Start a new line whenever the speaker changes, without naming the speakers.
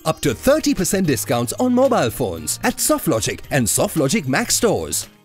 Up to 30% discounts on mobile phones at Softlogic and Softlogic Max stores.